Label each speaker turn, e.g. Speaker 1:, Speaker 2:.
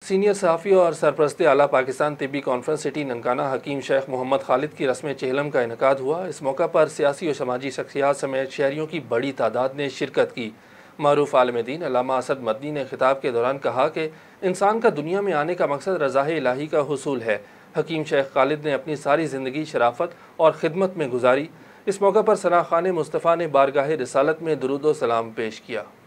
Speaker 1: Senior सहाफ़ी और सरपरस्ती आला पाकिस्तान तिब्बी कॉन्फ्रेंस सिटी ननकाना हकीम शेख मोहम्मद खालिद की रस्म चेहलम का इनकाद हुआ। इस मौका पर सियासी और समाजी शख्सियात समेत शहरियों की बड़ी तादाद ने शिरकत की। मारूफ आलिम दीन अल्लामा असद मदनी ने खिताब के दौरान कहा कि इंसान का दुनिया में आने का मकसद रज़ाए इलाही का हुसूल है। हकीम शेख खालिद ने अपनी सारी ज़िंदगी शराफत और खिदमत में गुजारी। इस मौका पर सना खान मुस्तफ़ा ने बारगाह रिसालत में दुरूद व सलाम पेश किया।